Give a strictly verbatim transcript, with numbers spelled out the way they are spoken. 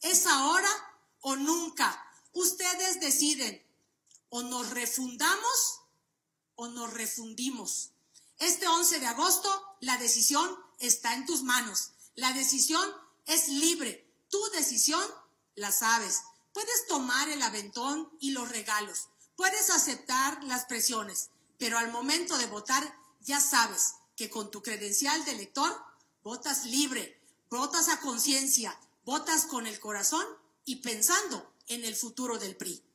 Es ahora o nunca. Ustedes deciden, o nos refundamos o nos refundimos. Este once de agosto, la decisión está en tus manos. La decisión es libre. Tu decisión la sabes. Puedes tomar el aventón y los regalos. Puedes aceptar las presiones. Pero al momento de votar, ya sabes que con tu credencial de elector, votas libre, votas a conciencia, votas con el corazón y pensando en el futuro del P R I.